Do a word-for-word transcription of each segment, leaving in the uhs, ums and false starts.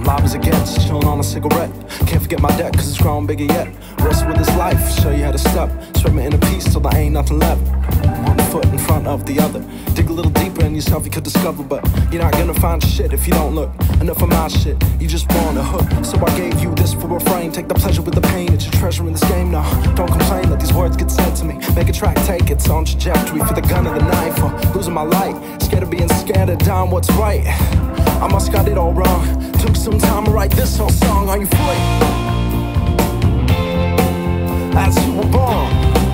live as it gets, chillin' on a cigarette. Can't forget my debt, cause it's growing bigger yet. Rest with this life, show you how to step. Swimming in a piece till there ain't nothing left. One foot in front of the other. Dig a little deeper in yourself you could discover, but you're not gonna find shit if you don't look. Enough of my shit, you just want a hook. So I gave you this for a refrain. Take the pleasure with the pain, it's your treasure in this game now. Don't complain, let these words get said to me. Make a track, take it's on trajectory. For the gun or the knife, or losing my light. Scared of being scared of dying what's right. I must got it all wrong. Took some time to write this whole song. Are you free? As you were born,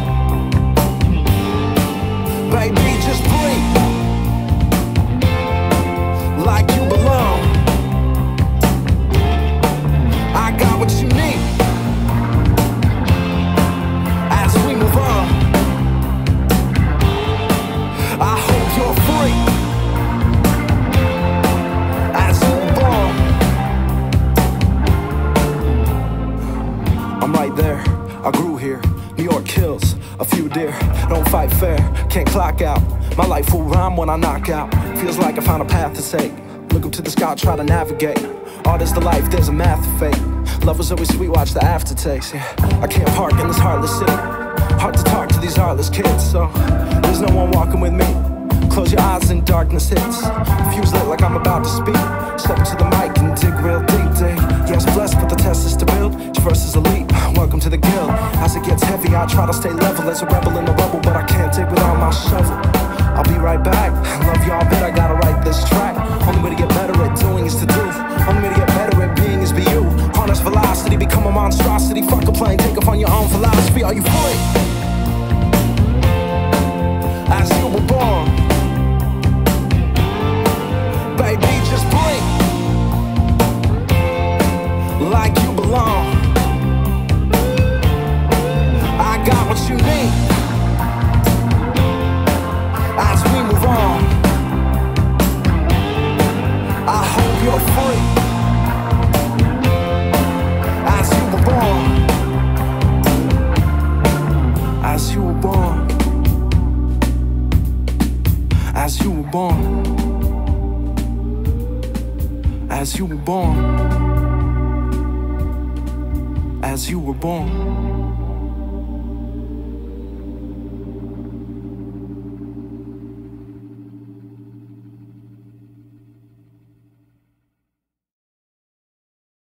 baby, just breathe like you belong. I got what you need as we move on. I hope you're free as you were born. I'm right there, I grew here. New York kills a few deer. Don't fight fair, can't clock out. My life will rhyme when I knock out. Feels like I found a path to take. Look up to the sky, try to navigate. Art is the life, there's a math to fate. Love was always sweet, watch the aftertaste. Yeah, I can't park in this heartless city. Hard to talk to these heartless kids, so there's no one walking with me. Close your eyes and darkness hits. Fuse lit like I'm about to speak. Step into the mic and dig real deep, dig. Yes, blessed, but the test is to build. Each verse is elite, welcome to the guild. As it gets heavy, I try to stay level as a rebel in the rubble, but I can't dig without my shovel. I'll be right back. Love y'all, bet I gotta write this track. Only way to get better at doing is to do. Only way to get better at being is be you. Harness velocity, become a monstrosity. Fuck a plane, take off on your own philosophy. Are you free? As you were born, baby, just breathe like you belong. I got what you need as we move on. I hope you're free as you were born. As you were born. As you were born. As you were born. As you were born.